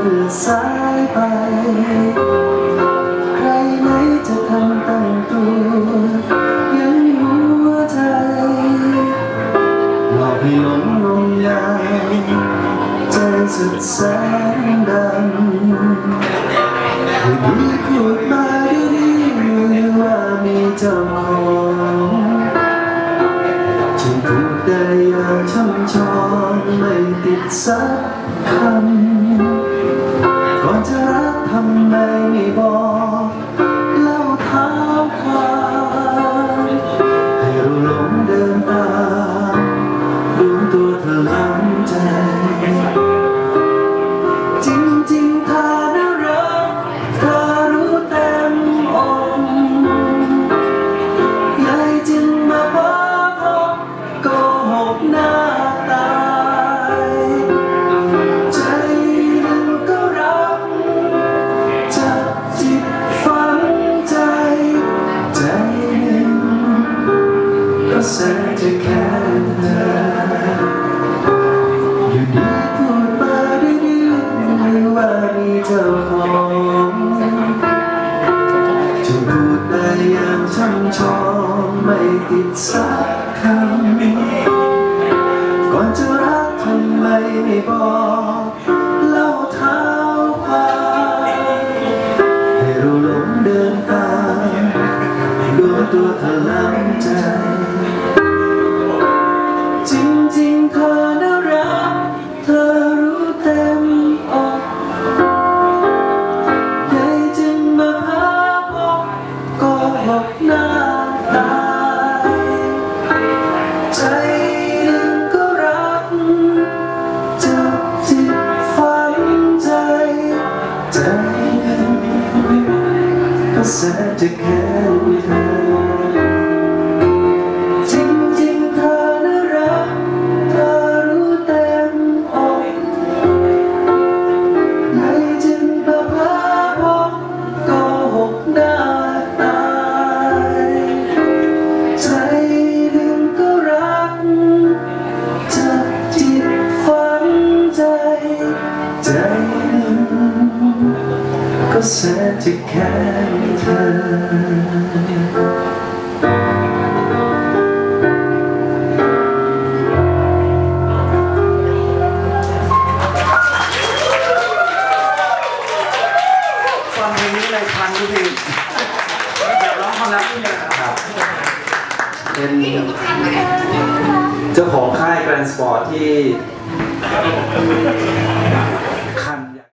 มื่อสายไปใครไหนจะทำตั้งตัวยังหัวใจหลอกให้หลงงมงายใจสุดแสนดำผู้ดีพูดมาดีๆว่ามีเจ้าของฉันพูดได้อย่างช่ำชองไม่ติดสักคำก่อนจะรักทำไมไม่บอกเล่าเท้าความให้เราหลงเดินตามรู้ตัวเธอล้ำใจจริงๆเธอน่ารักเธอรู้เต็มอกใหญ่จึงมาพบโกหกหน้าตายใจหนึ่งก็รักจับจิตฝังใจใจหนึ่งก็แสนจะแค่เธออยู่ดีพูดมาดื้อๆว่ามีเจ้าของจึงพูดได้อย่างช่ำชองไม่ติดสักคำก่อนจะรักทำไมไม่บอกเล่าเท้าความให้เราหลงเดินตามดวงตัวเธอล้ำใจจริงๆเธอน่ารักเธอรู้เต็มอกใหญ่จึงมาหาพบโกหกหน้าตายใจหนึ่งก็รักจับจิตฝังใจใจหนึ่งก็แสนจะแค่เธอจริงๆเธอน่ารักเธอรู้เต็มอกใหญ่จึงมาพาพบโกหกหน้าตายใจหนึ่งก็รักจับจิตฝังใจใจหนึ่งก็แสนจะแค่เธอฟังเพลงนี้เลยพันทุกเพลงอยากร้องความรักนี่เลยครับเป็นเจ้าของค่ายแกรนด์สปอร์ตที่